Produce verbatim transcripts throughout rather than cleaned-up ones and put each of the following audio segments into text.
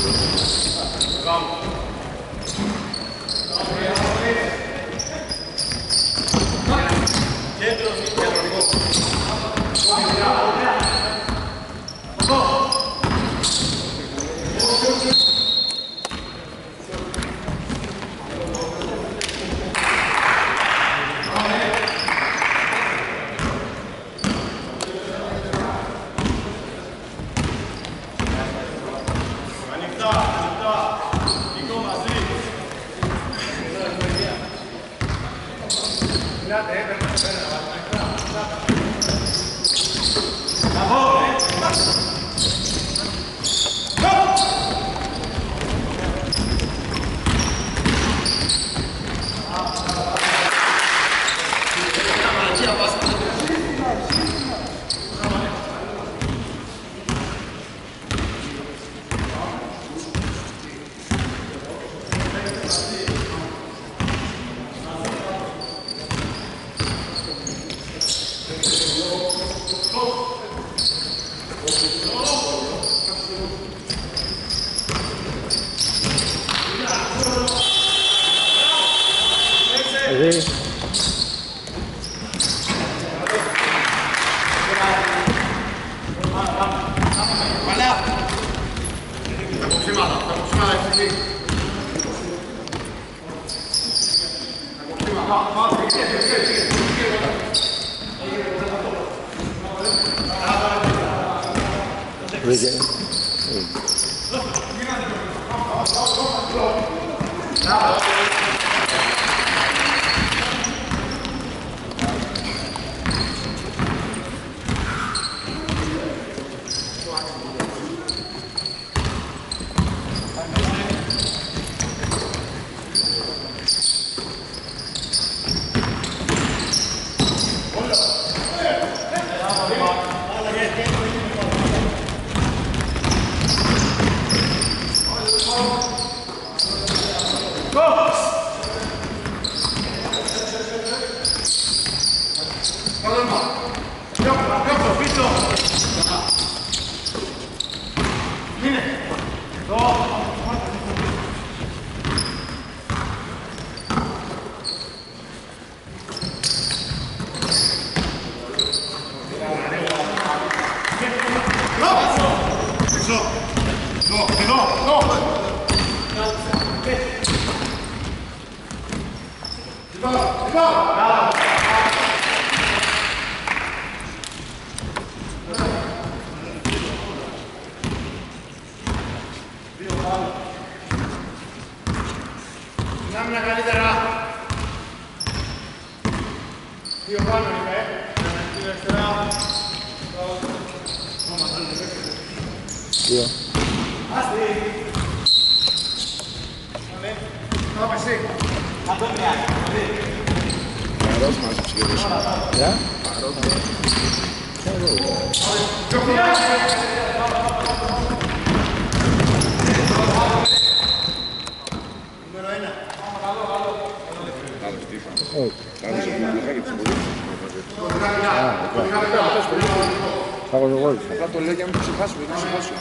Απλά το λέω για να μην το ξεχάσουμε, δεν το ξεχάσω.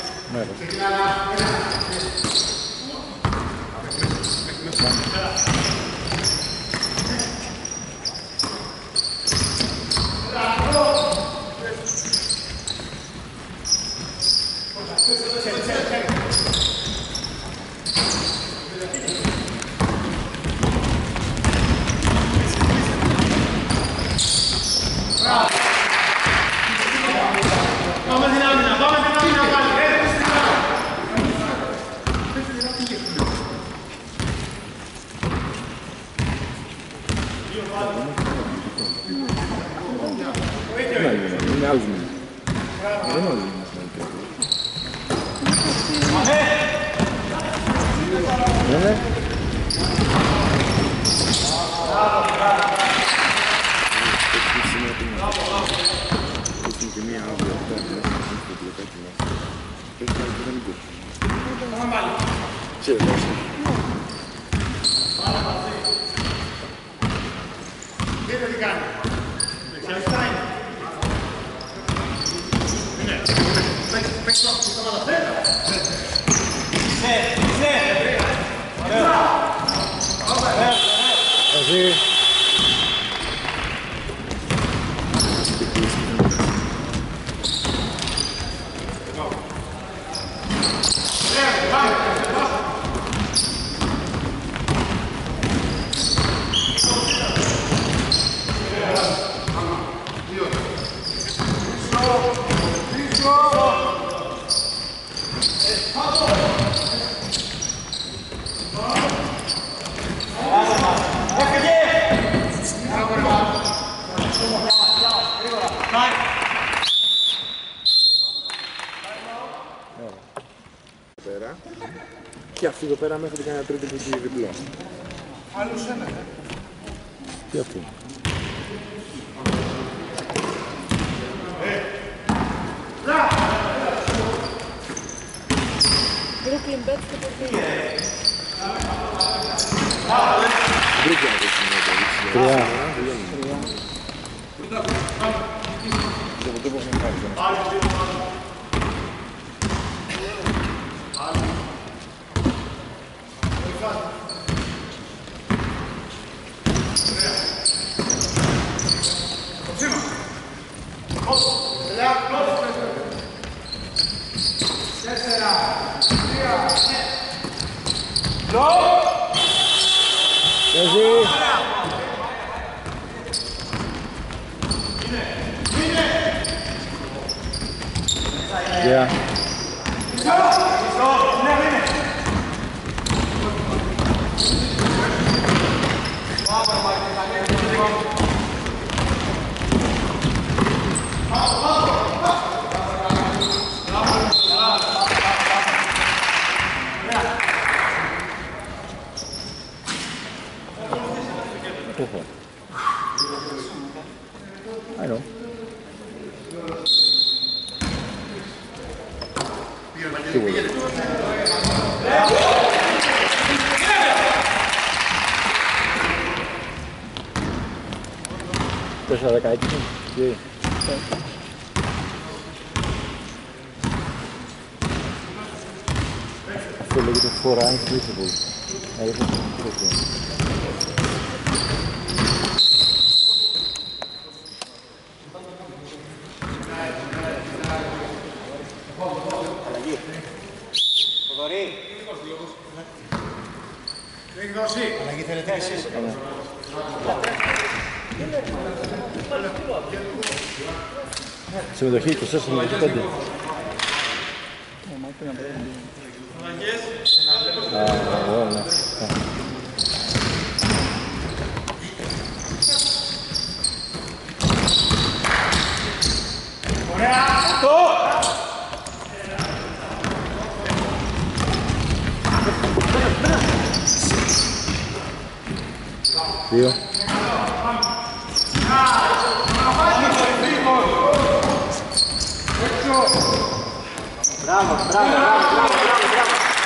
Είναι άλλος μήνες. Δεν είναι άλλος μήνες. Ναι. Έχουμε και μία άδεια αυτά, στο πλοκάκι μας. Πρέπει να μην κόψουμε. Ξέρετε, όσο. Δείτε τι κάνει. Δεξιαλιστά είναι. Είναι. Παίξτε το, σταματά. Ναι. Μαζί. Και αυτή εδώ πέρα μέχρι κάνει ένα τρίτο που είναι διπλό. Άλλους ένα, ε. Τι αυτό. Brooklyn Bets και το Βρήκε να δείξει μια τελείξη. Τρία. Το ποτέ που έχουμε πάρει. Yeah. I know. Τέσσερα δεκαέξι. Αυτό λέγεται for unfeasible. Αρέσει το αυτό. Έχει δώσει. Αλλαγή θέλετε εσείς. Συμμετοχή είκοσι τέσσερα με είκοσι πέντε. Α, ωραία, ναι. Δύο. Μπράβο, μπράβο, μπράβο, μπράβο, μπράβο.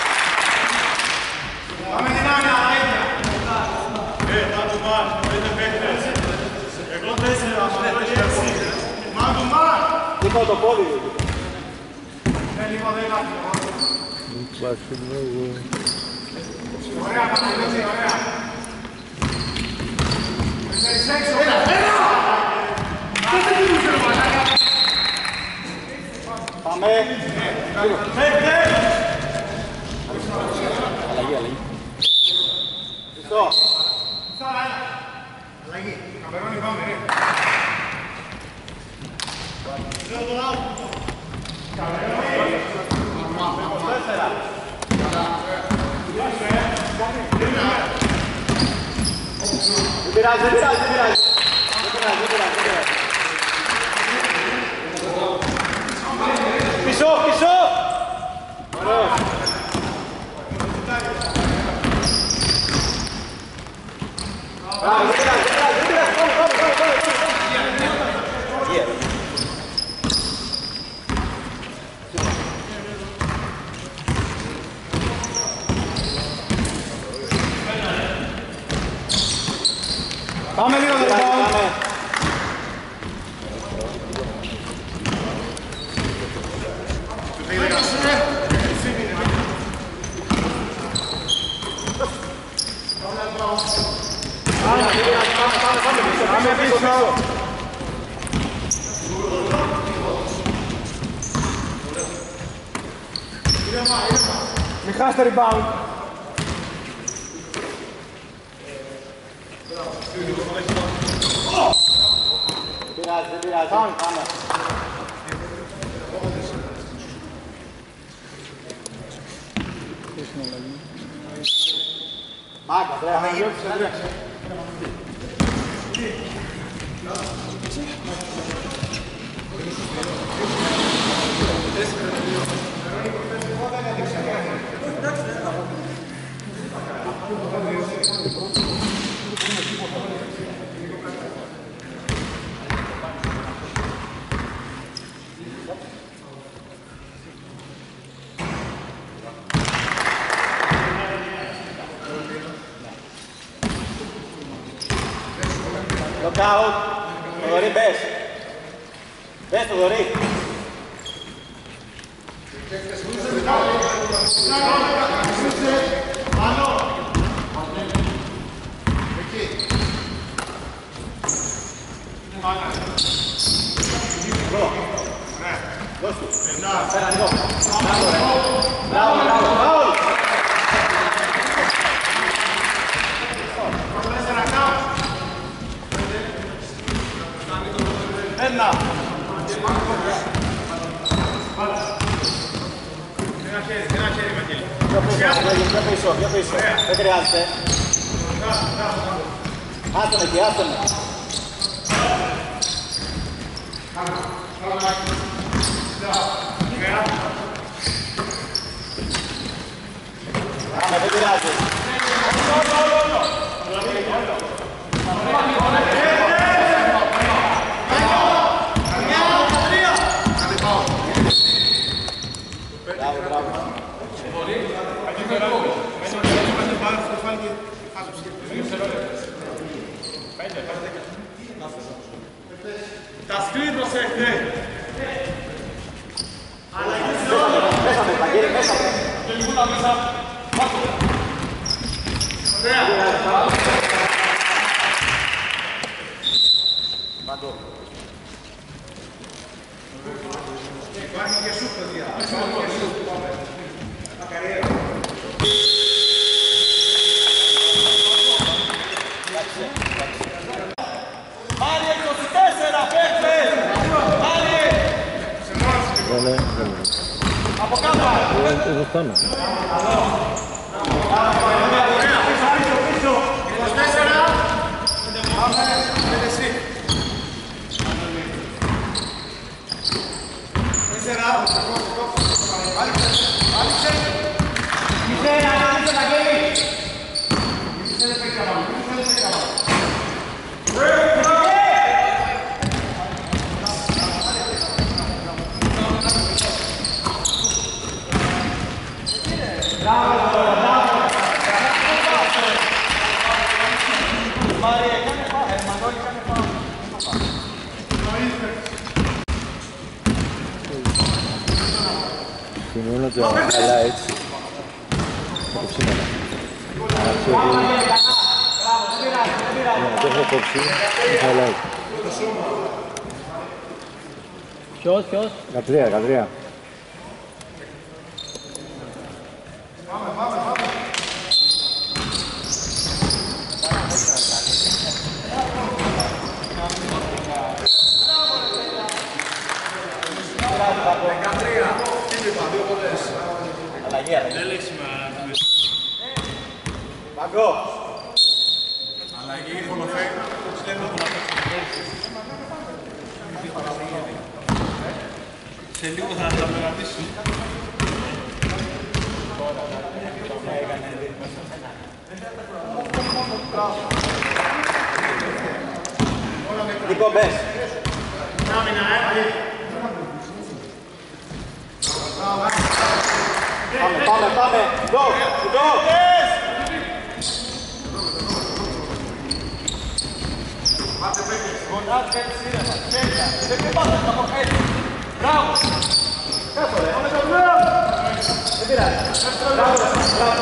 Πάμε δυνάμει, αγένεια. Ε, μάτου μάτ, πέντε παίκτες. Εγώ τέσσερα, αυτό είναι εσύ. Μάτου μάτ. Είπα το πόδι. Ε, λοιπόν, δεν υπάρχει. Ωραία, πάμε, ωραία. Έλα, έλα! Πάμε! Αλλαγή, αλλαγή. Χριστό! Αλλαγή. Καμπερώνει, πάμε, ρε. Δεν πειράζει, δεν πειράζει, δεν πειράζει. Δεν πειράζει, δεν πειράζει, δεν πειράζει. Πίσω, πίσω! Ωραίος. Μπράβο, δεν πειράζει, δεν πειράζει, δεν πειράζει. Πάμε, πάμε, πάμε, πάμε. Πάμε λίγο, δεν πάμε. Μην χάσετε rebound. Δεν πειράζει, δεν πειράζει. Πάμε. Μάγκα, πρέπει να διώξεις. Look out! Θοδωρή, μπες! Μπες, Θοδωρή! Δώσ' του! Πέρα λίγο! Μπράβο, μπράβο! Φάουλ! Ένα! Ένα χέρι, ένα χέρι, Βαγγέλη. Πιο πίσω, πιο πίσω, πιο πίσω. Δεν χρειάζεται. Άστον εκεί, άστον. Πάμε, δεν πειράζει. Μπράβο, μπράβο. Τα σκριν προσέχτε. Μέσα με, Βαγγέλη, μέσα με. Μαντώ. Υπάρχει και σου, παιδιά. Μακαρία. Μάριε, είκοσι τέσσερα, παίξε! Μάριε! Ναι, ναι. Από κάτω! Εδώ φτάνω. είκοσι τέσσερα! Πάμε, πέντε εσύ. Τέσσερα! Άλυξε! Άλυξε! Μισέ, άλυξε τα γέλη! Μισέ, δεν παίξει καμπάνι. Μισέ, δεν παίξει καμπάνι. Σημειώνω τα highlights από σήμερα. Το έχω κόψει, το highlight. Ποιος, ποιος? Κατρία, Κατρία. Παγκό! Αλλαγή, χολοφέ, στέλνω τον σε λίγο θα τα περατήσουν. Νίκο, μπες. Πάμε, πάμε, πάμε. Go, go. Πάτε παίκτες, γονάτε παίκτες ήρεμα, χέρια, δεν πάτε από χέρια. Μπράβο! Κάτω ρε, πάμε το μπράβο! Δεν πειράζει. Μπράβο, μπράβο.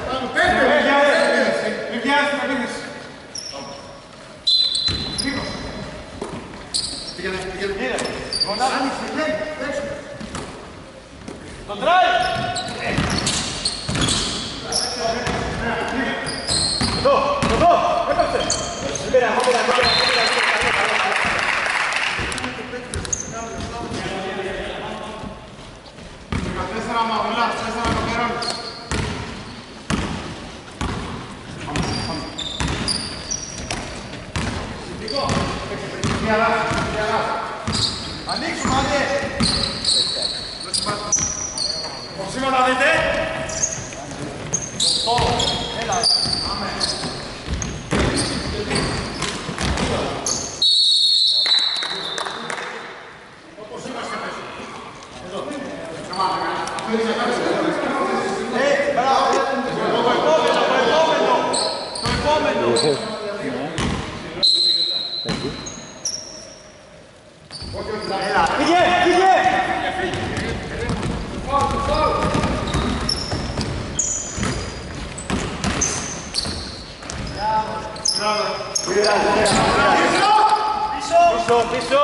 Μην βιάζεις την επίθεση. Γύρε. Τον τράει. Εδώ, εδώ, έπαιξε. Πήρα, πήρα, πήρα, τέσσερα μαγουλάς, τέσσερα κοπερώνεις. Συντικό. Μια λάση, μια λάση. Ανοίξουμε, άντε. Οξύματα δείτε. Τώρα, έλα. Άμε. Όπως είμαστε πες. Εδώ. Ε, μπράβο. Το επόμενο, το επόμενο. Το επόμενο. Έλα, φύγε, φύγε. Πίσω, πίσω, πίσω.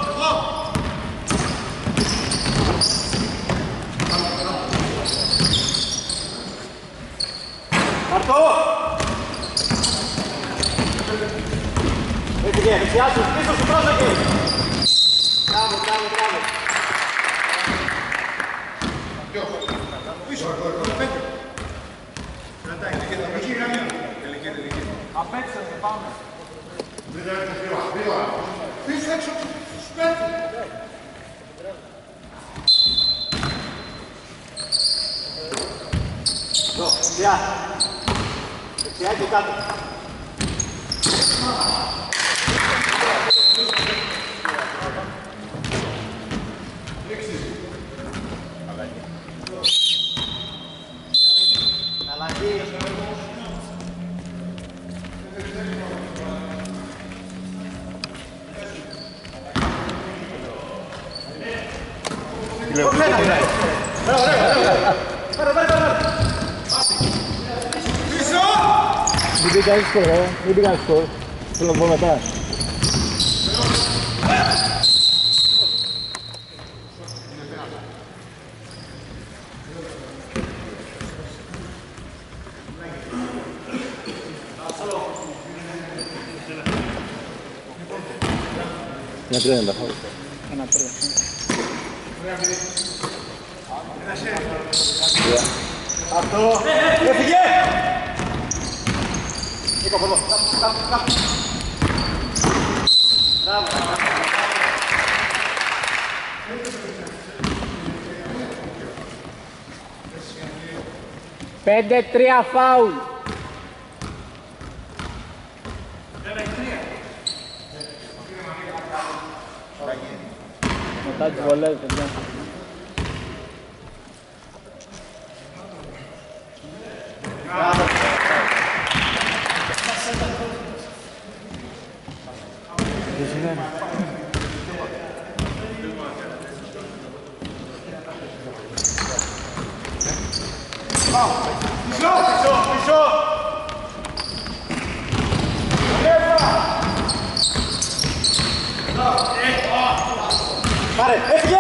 Μαρτώ! Έφυγε, δεξιά σου, πίσω σου, πρόσεχε! Μπράβο, μπράβο, μπράβο! Πίσω, πέντε! Κρατάει, τελική γραμμή. Απ' έξω, πάμε. Πίσω, έξω, σπέτει! Εδώ, δεξιά. Δεξιά και κάτω. Αλλαγή. Μην πει κανείς σκορ, ε. Μην πει κανείς σκορ. Θέλω να πω μετά. Ένα τρία είναι τα φάουλ. Ένα τρία. Αυτό. Έφυγε. Νίκο, από εδώ. Κάπου, κάπου. Μπράβο. Πέντε τρία φάουλ. Μετά τις βολές, παιδιά. Πίσω, πίσω, πίσω. Πάρε, έφυγε!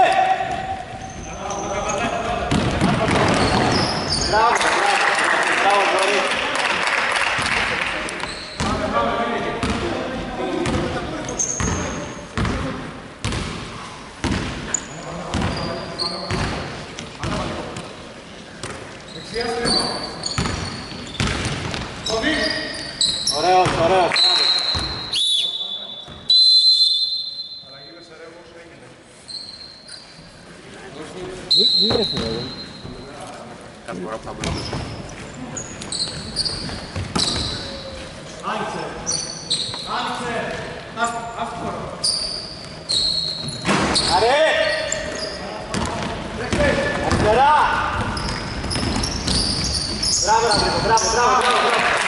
Μπράβο, μπράβο, μπράβο, μπορεί. Ωραίος, ωραίος. Μην έρθει εδώ. Κάθε φορά που θα μπορούσε. Άνοιξε. Άνοιξε. Αυτό. Άρε. Αριστερά. Μπράβο, μπράβο, μπράβο, μπράβο.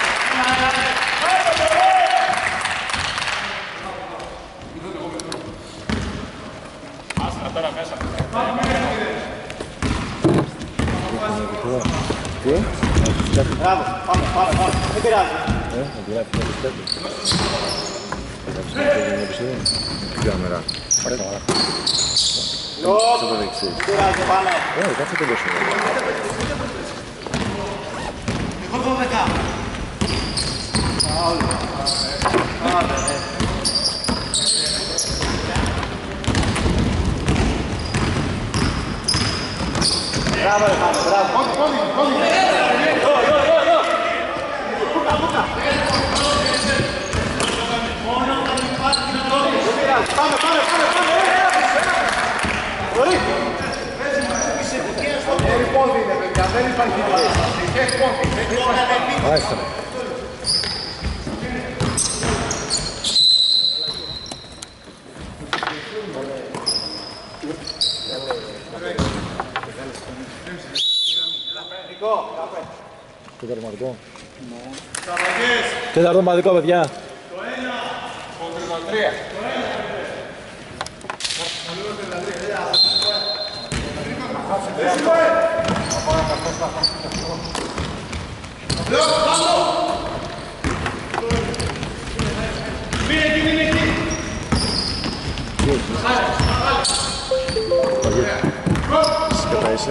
Άστα τώρα μέσα. Τι? Μπράβο, πάμε, πάμε, πάμε. Δεν πειράζει. Ε, να πειράζει, να πειράζει. Θα γράψει το επιστέκι. Θα γράψει το επιστέκι. Κάμερα. Σε το δεξί. Ε, κάτσε το δώσω. Εγώ δώδεκα. Μπράβο, ρε Πάνο, μπράβο. Γιο, γιο, γιο, γιο. Μπούκα, μπούκα. Πάμε, πάμε, πάμε, πάμε. Μπορεί. Μέρη πόδι είναι, παιδιά, δεν υπάρχει πόδι. Μάλιστα. Τεταρματικό. Τεταρματικό, παιδιά. Το ένα. Το τρία. Μείνε εκεί, μείνε εκεί. Σκατάισε.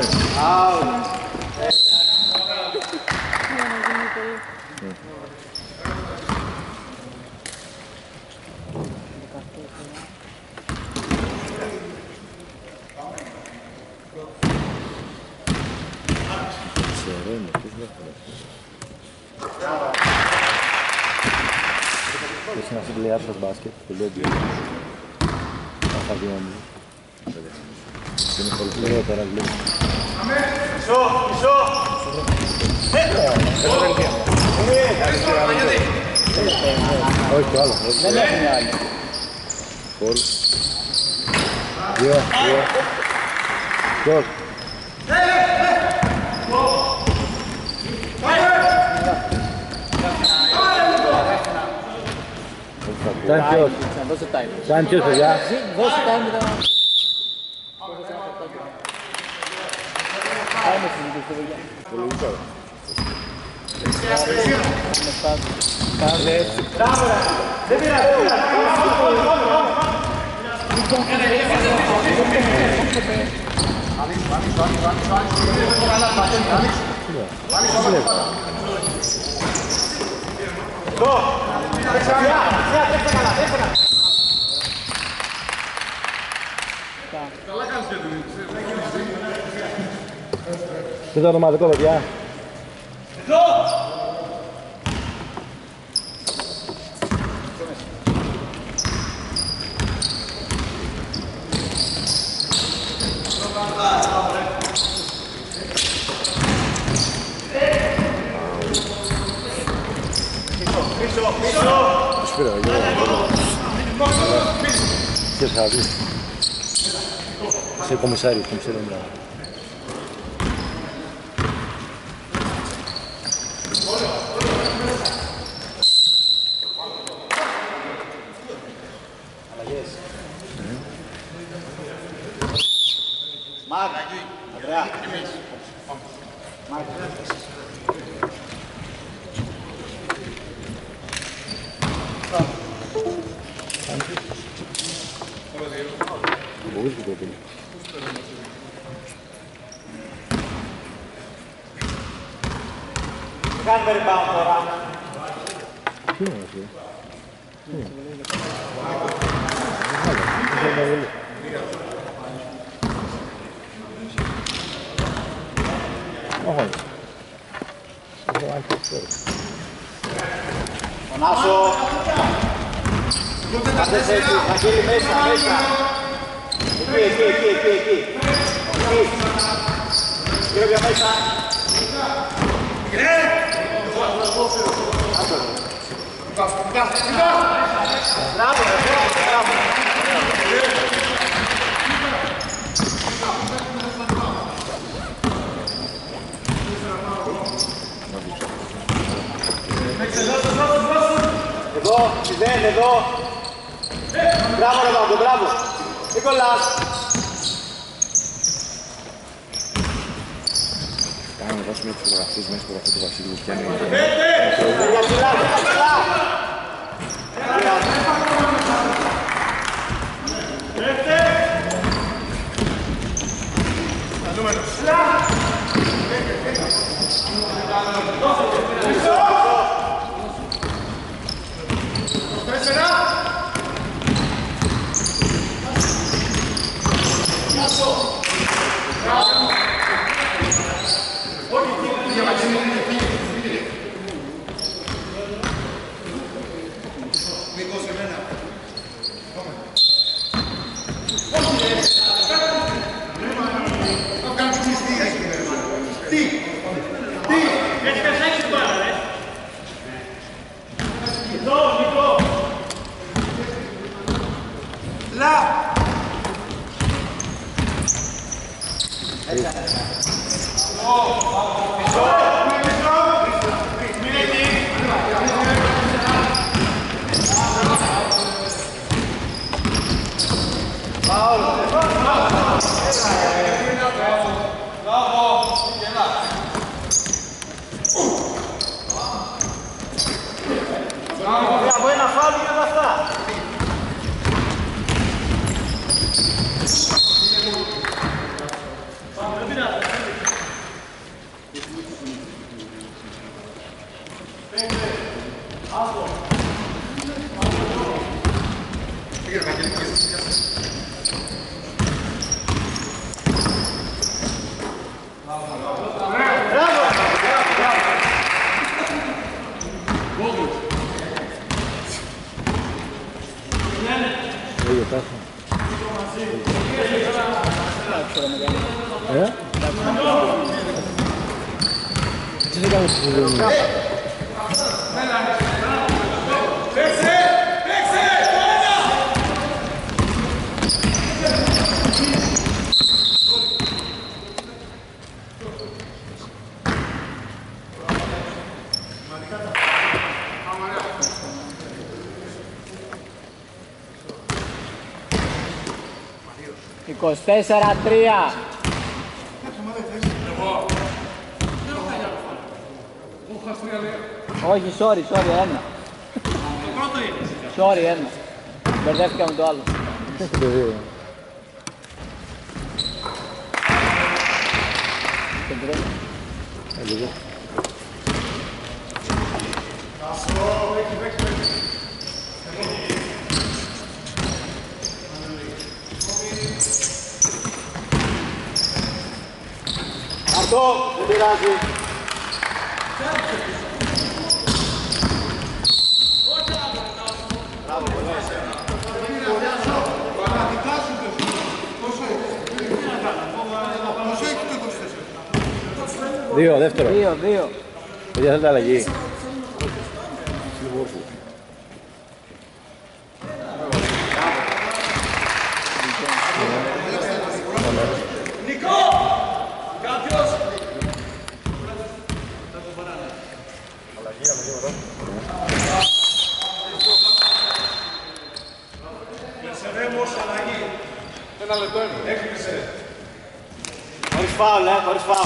Είναι αυτή τη λιάτρας μπάσκετ, το λέω θα δει όμως. Δεν είναι πολύ πλέον τώρα γλύμα. Μισό, μισό. Όχι το άλλο. Δεν έχουμε άλλη. Πολ. Δύο, δύο. Γκολ. Time ποιος. Δώσε time. Time ποιος, παιδιά. Δώσε time μετά. Time συζητήστε, παιδιά. Μπράβο, ρε. Δεν πειράζει. Τεταρματικό, παιδιά. Σπύρα, γεια. Και θα δεις. Είσαι κομισάριο, κομισάριο μπράβο. Μάγα, Ανδρέα. Μάγα. Μπορείς και το πίνει. Κάνουμε rebound τώρα. Τι είναι αυτό. Όχι. Τον Άσο. Κάτες έτσι, Βαγγέλη μέσα, μέσα. Εκεί, εκεί, εκεί, εκεί, εκεί. Εκεί. Κύριε μέσα. Μπράβο, μπράβο. Εδώ, μηδέν, εδώ. Μπράβο, ρε Βάγκο, μπράβο. Μην κολλάς. Κάνε να δώσουμε τις φωτογραφίες μέσα στο γραφείο του Βασίλειου και είναι... Για ψηλά, για ψηλά. Ε? Τι δεν κάνεις που δεν είναι. είκοσι τέσσερα τρία. Όχι, sorry, sorry, ένα. Sorry, ένα. Μπερδεύτηκα με το άλλο. Έχω το δύο. Το τρίτο. Ε, λίγο. Αυτό δεν πειράζει. Δύο, δεύτερο. Δύο, δύο. Παιδιά θέλετε αλλαγή. Χωρίς φάουλ, ε, χωρίς φάουλ.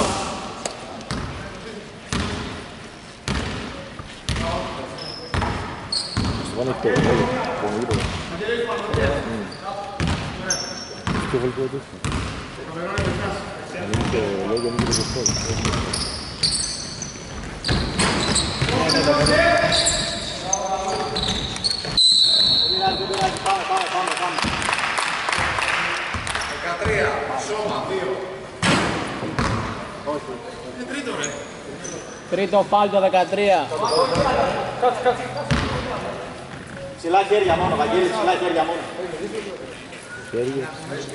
Βάνε και το λόγο. Το γήπεδο. Και βολικό το αυτό. Αν είναι το λόγο, είναι το κοστό. Πάμε, πάμε, πάμε, πάμε. δεκατρία, σώμα, δύο. Είναι τρίτο, ρε. Τρίτο φάουλ το δεκατρία. Κάτσε, κάτσε. Ψηλά χέρια μόνο, Βαγγέλη, ψηλά χέρια μόνο. Χέρια.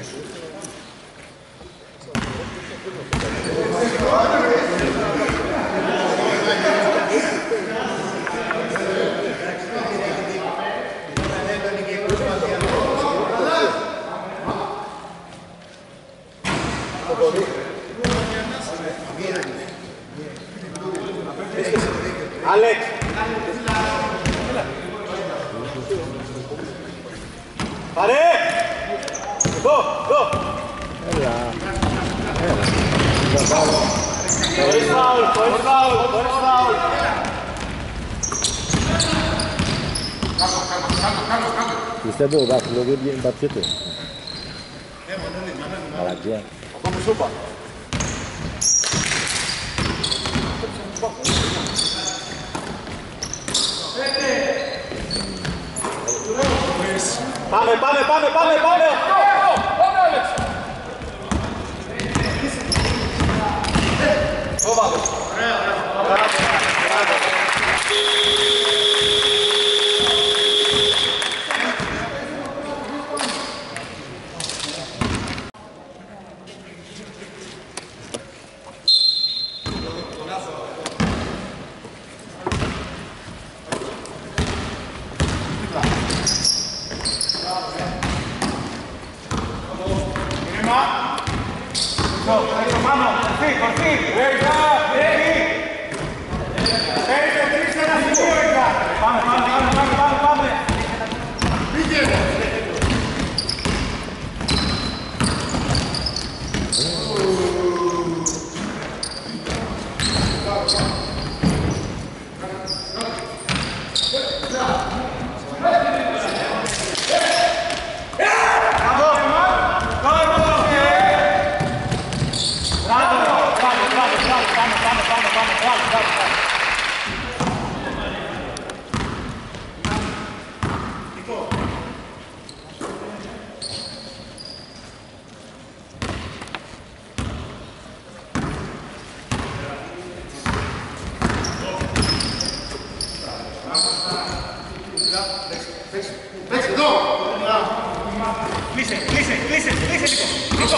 Άλεξ. Πάρε! Go, go! Έλα. Χωρίς φάουλ, χωρίς φάουλ, χωρίς φάουλ. Πιστεύω ο δάχτυλο δεν βγαίνει πατιέται. Μαλακιά. Αυτό μου σου είπα. Πάμε, πάμε, πάμε, πάμε, πάμε! Πάμε, Άλεξ! Ωραία, ωραία. Πάμε, κορφή, κορφή. Πάμε, πάμε, πάμε, πάμε, πάμε. Κλείσε, κλείσε, κλείσε, κλείσε λίγο.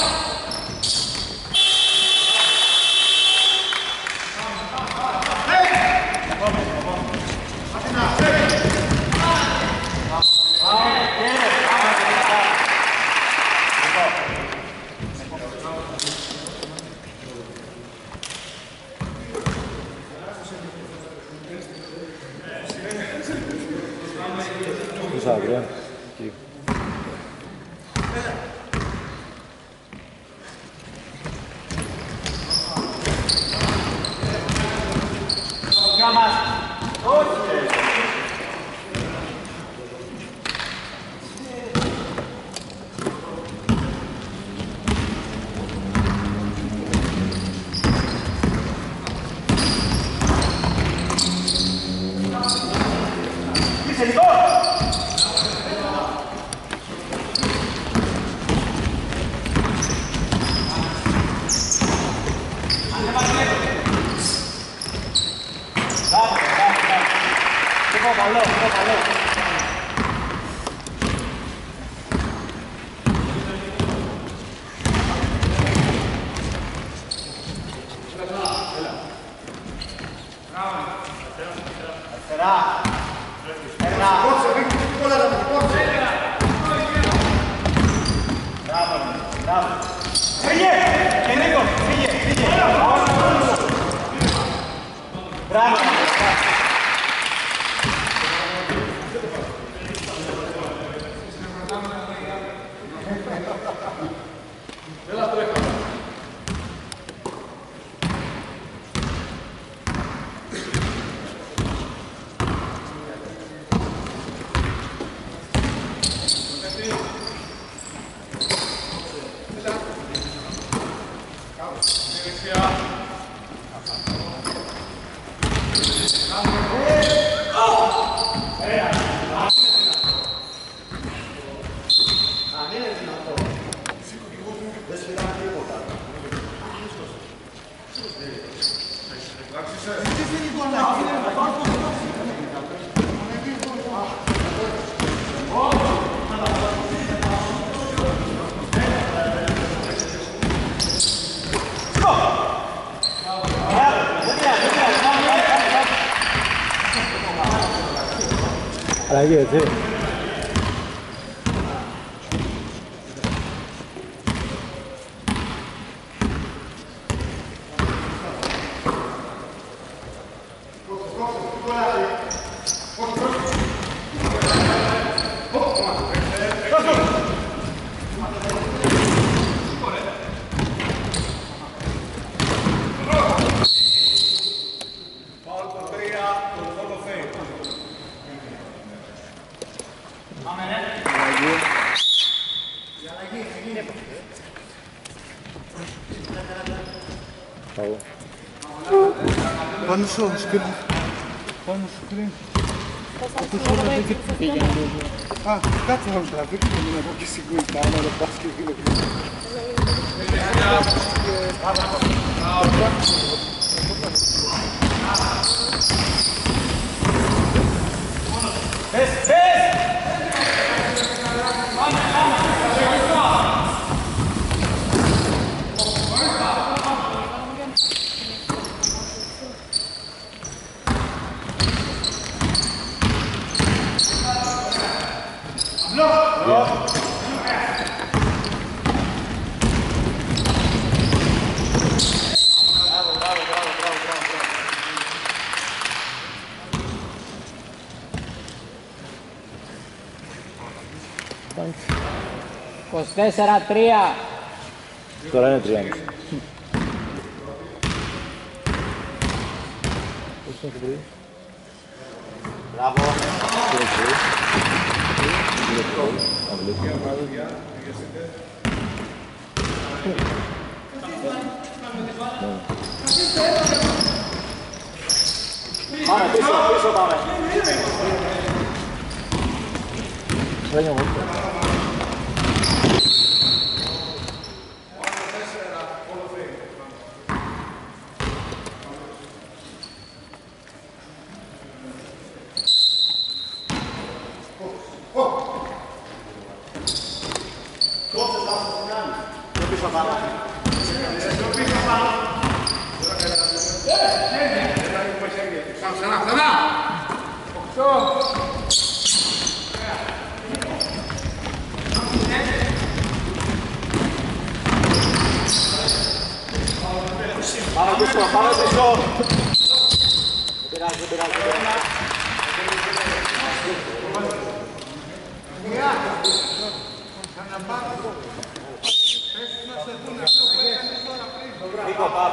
Τους άγρια. Καλό, καλό. Αλλαγή, έτσι. Πάνω στο σκριν. Πάνω στο σκριν. Α, κάτσε να μου τραβήξει και να πω και συγκρίνει τα άμα να πας και γύρω. Πες, πες! Πάμε, πάμε! είκοσι τέσσερα τρία. Τώρα είναι τρία. Μπράβο. Πάμε πίσω, πίσω πάμε. Φρένια μου. Πάμε πίσω, πάμε πίσω. Δεν πειράζει, δεν πειράζει, δεν πειράζει. Νίκο, πάμε.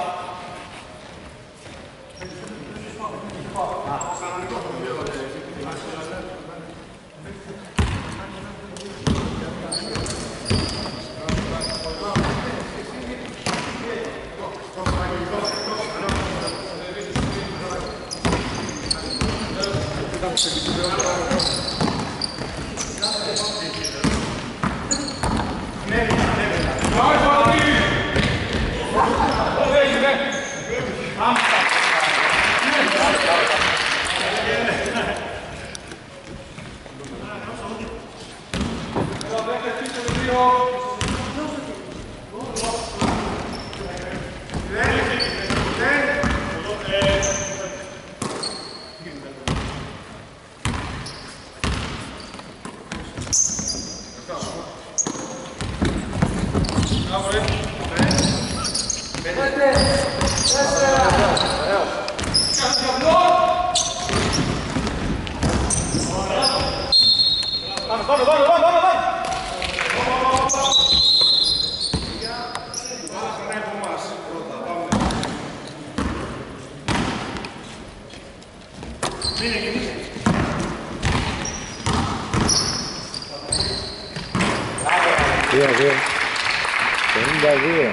Πάμε, πάμε, πάμε, πάμε, πάμε. Δύο, δύο. πενήντα δύο.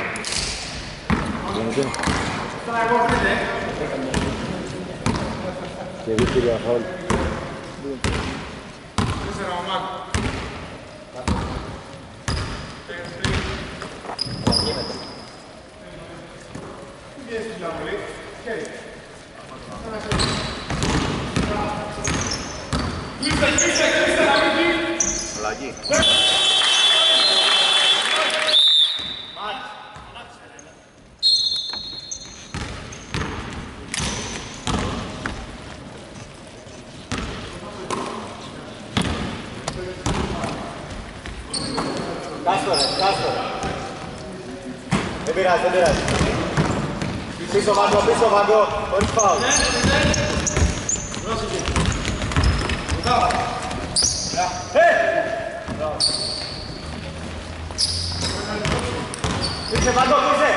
Και δίπλα χόλ. Αλλαγή. Κάστο ρε, κάστο. Δεν πειράζει, δεν πειράζει. Πίσω Βάγκο, πίσω Βάγκο, χωρίς φάουλ. Πίσε Βάγκο, πίσε.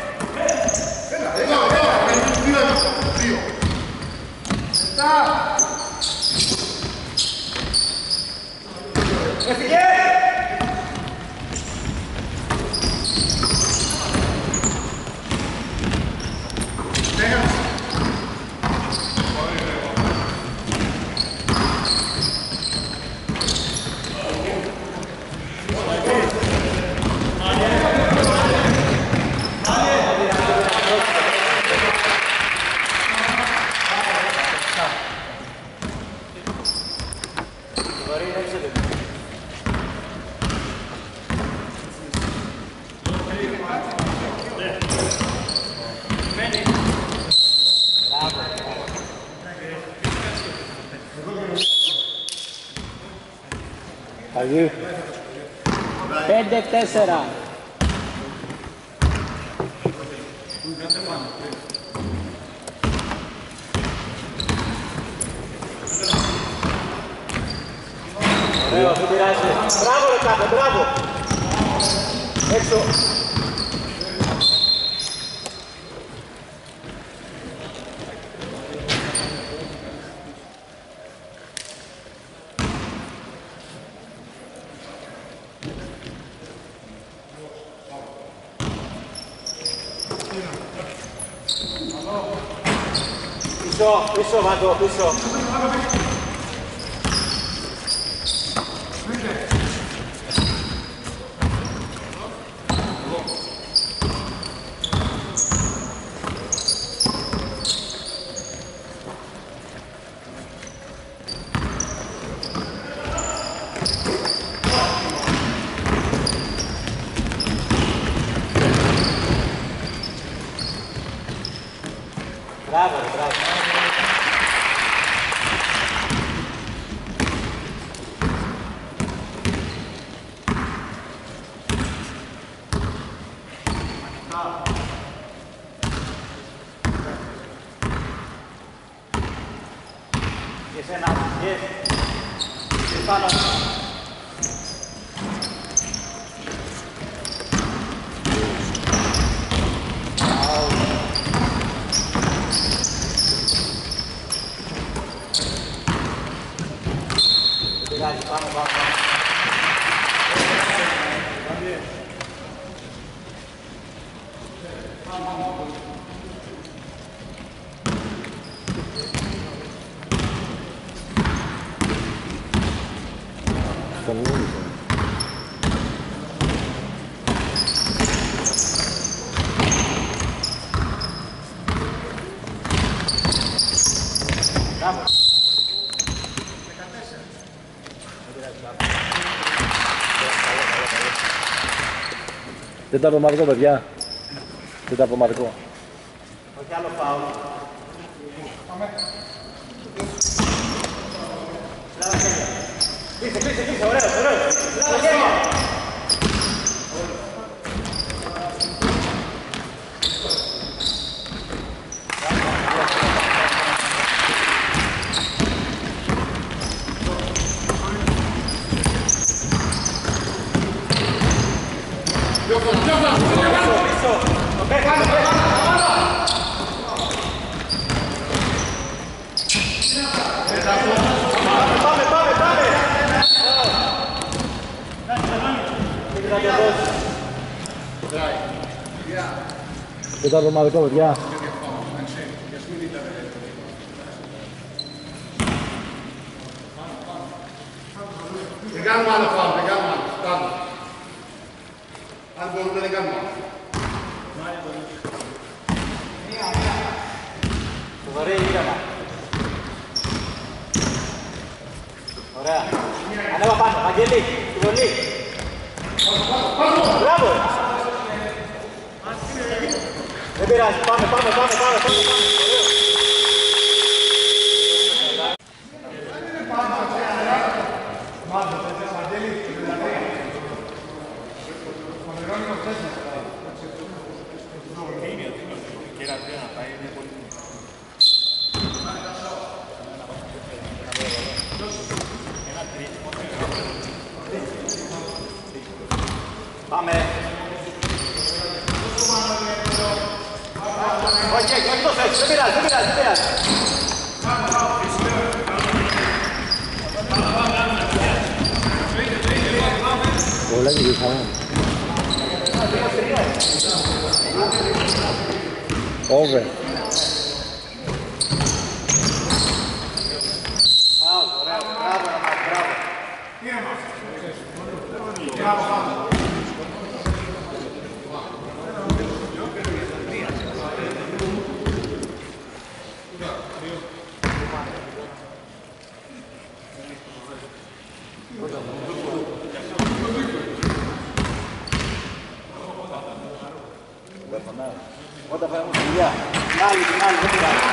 Έφυγε! Αγίου. πέντε τέσσερα. Ωραίο, δεν πειράζει. Μπράβο ρε κάτω, μπράβο. Έξω. Πίσω, πίσω Βάγκο, πίσω. Μπράβο, μπράβο. Και εσένα, yes. Και πάνω. Πάμε, πάμε, πάμε. Στον Λούλη. Μπράβο. Δεν τα απομαρκώ, παιδιά. Δεν τα απομαρκώ. Όχι άλλο φάουλ. Κλείσε, κλείσε, κλείσε, ωραίος, ωραίος. Μπράβο, χέρια. Πάμε, πάμε, πάμε! Δεν τα απομαρκώ, παιδιά. Δεν κάνουμε άλλο φάουλ, δεν κάνουμε άλλο. Πάμε. Αν μπορούμε, δεν κάνουμε άλλο. Ωραία, ήρεμα. Ωραία. Ανέβα πάνω, Αγγελή, Ιωνή. Μπράβο! Δεν πειράζει, πάμε, πάμε, πάμε, πάμε, πάμε. Ωραίο. Πάμε. Όχι, όχι, όχι τόσο έτσι, δεν πειράζει, δεν πειράζει, δεν πειράζει. Πολλά και γυρίσαμε. Over. Πάω, ωραία, μπράβο, μπράβο. Μπράβο, πάμε. Όταν φάμε στη δουλειά. Την άλλη, την άλλη, δεν πειράζει.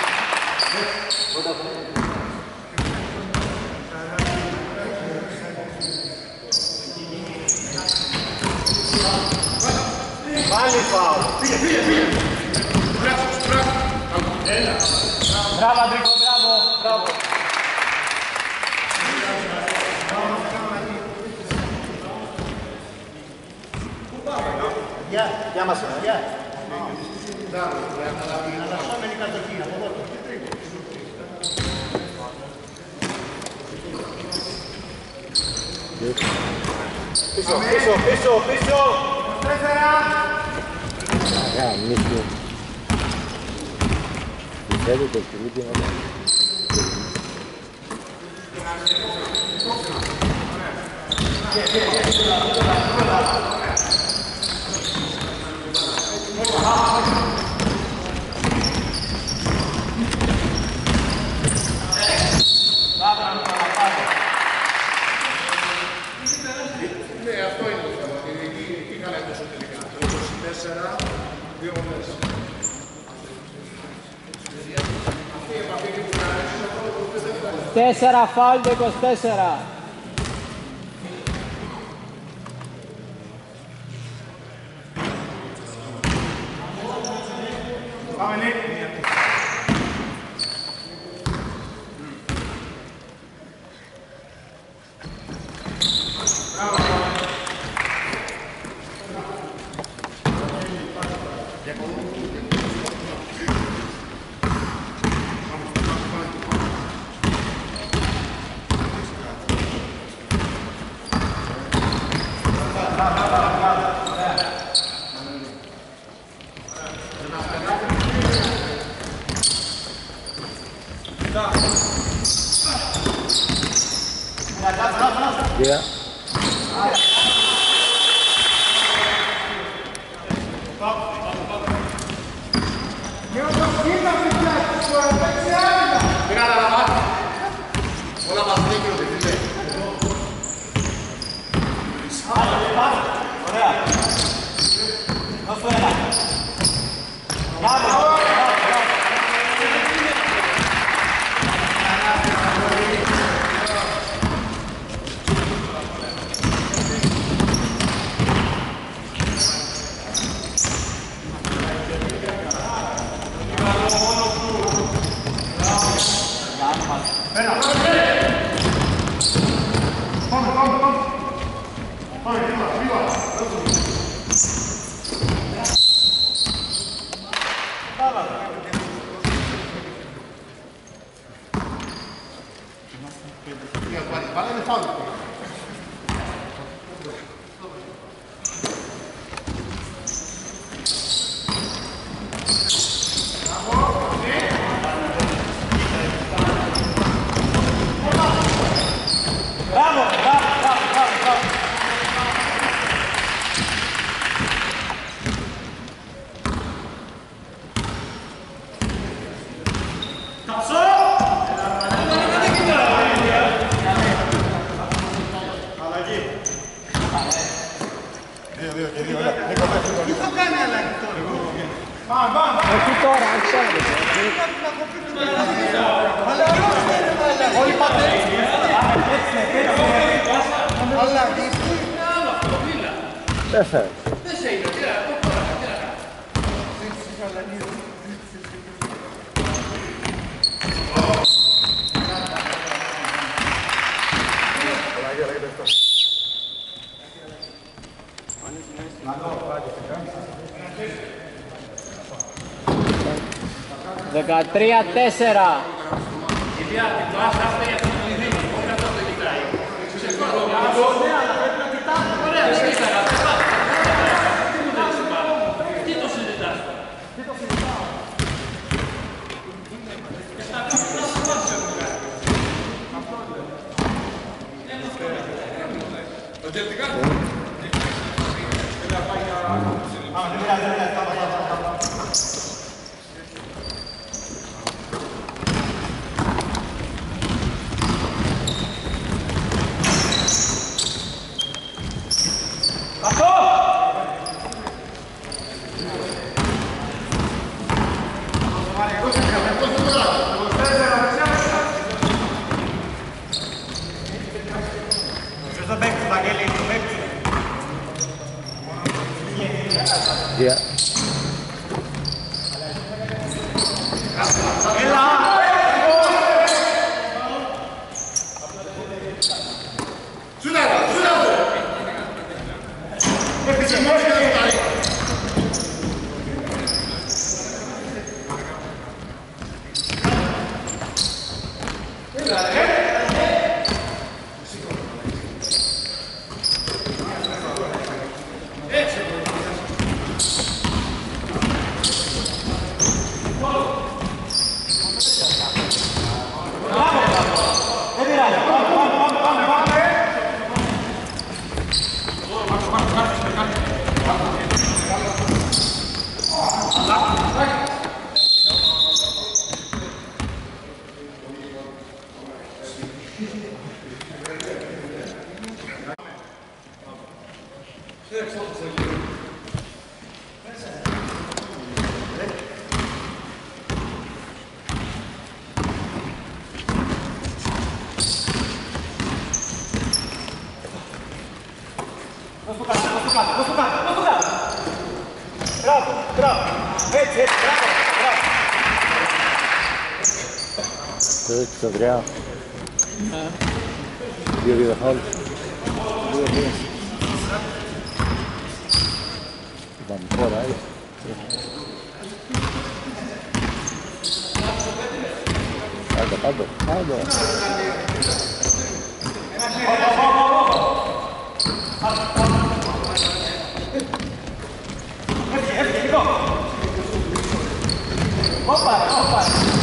Πάλι φάουλ. Μπράβο, Αντρίκο, μπράβο, μπράβο. Γεια μας, γεια. Αναλαμβάνομενη κατοχή, από εδώ. Πίσω, πίσω, πίσω, πίσω. Τέσσερα. Αγά, μίσιο. Πιστεύω το σκυλίκι είναι όλα. Ναι, αυτό είναι το θέμα. Τι καλά τόσο τελικά. είκοσι τέσσερα, δύο μόνες. Τέσσερα φάουλ το είκοσι τέσσερα. Πάμε, Νίκ. Yeah. Όλα μας δείχνονται, φίλε. Ωραία. Δώσ' το ένα. Μπράβο. Πάμε, πάμε, πάμε. Πάμε, βήμα, βήμα. Βάλε με φάουλ. Bravo, bravo, bravo, bravo, bravo. Tasso! Αλλαγή. Δύο, δύο και δύο. Τι θα κάνει αλλαγή τώρα? Πάμε, πάμε. Όχι τώρα, όχι τώρα. Όλοι πάτε. Τέσσερα. δεκατρία τέσσερα. Yeah. Σούταρε, σούταρε! Bravo, bravo. Έτσι, έτσι, μπράβο, μπράβο. Το Ξαδριά. Δύο δύο χάλ. Δύο δύο. Πάμε τώρα, ε. Πάντο, πάντο, πάντο. Όπα, όπα.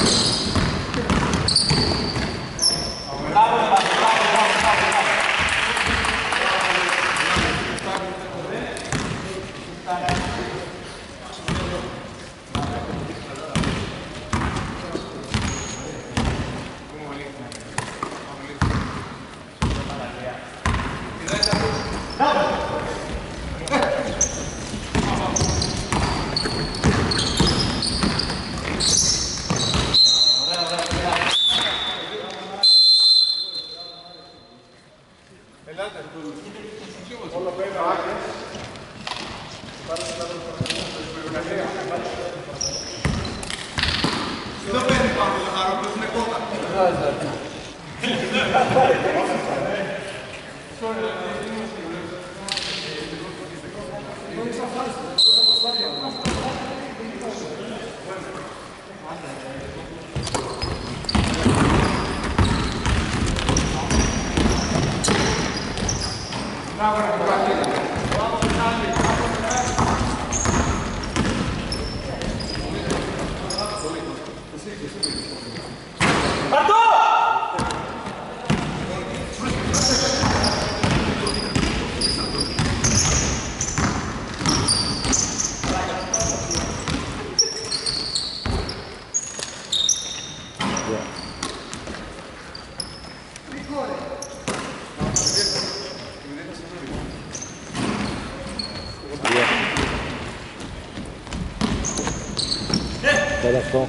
Τέλος αυτό.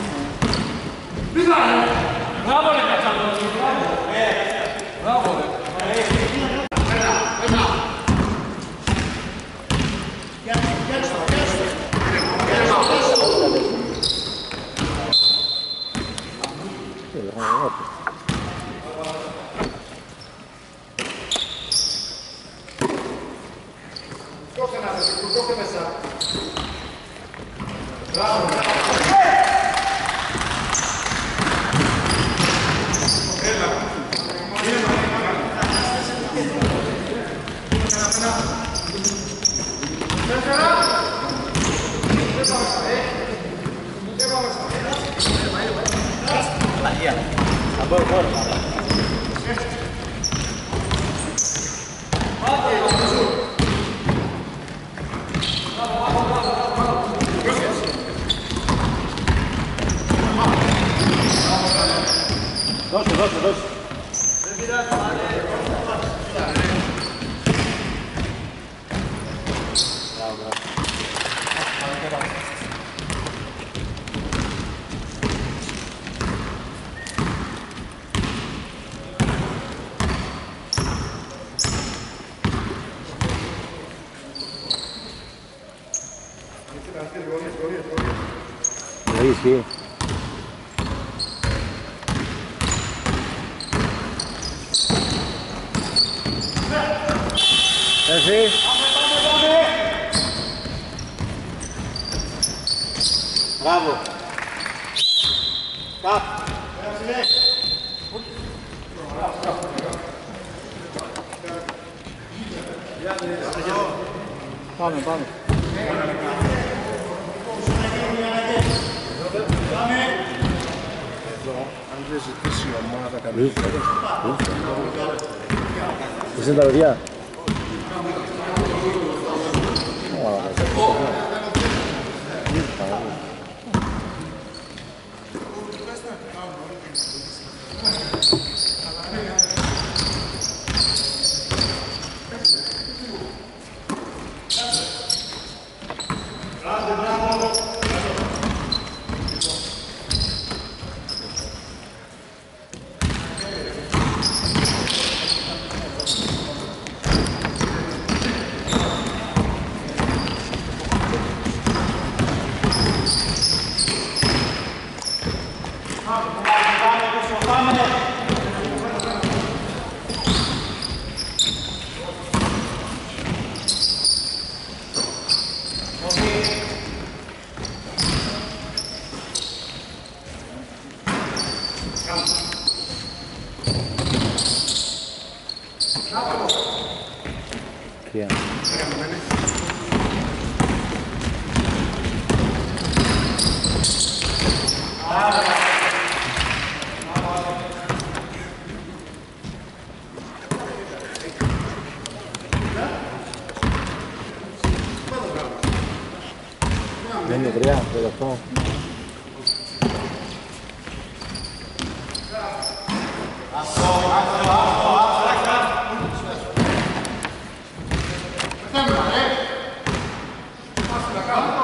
Μπράβο ρε Κατσάλο. Μπράβο ρε. Δώσε, δώσε, δώσε. Δεν ισχύει. Εσύ. Μπράβο. Κάπ. Πάμε, πάμε. Αν δεν ζητήσει η ομάδα καμία. Εσύ είναι τα παιδιά. Ποια. Δεν είναι τρία, το αυτό. Πάμε, ρε! Πάμε,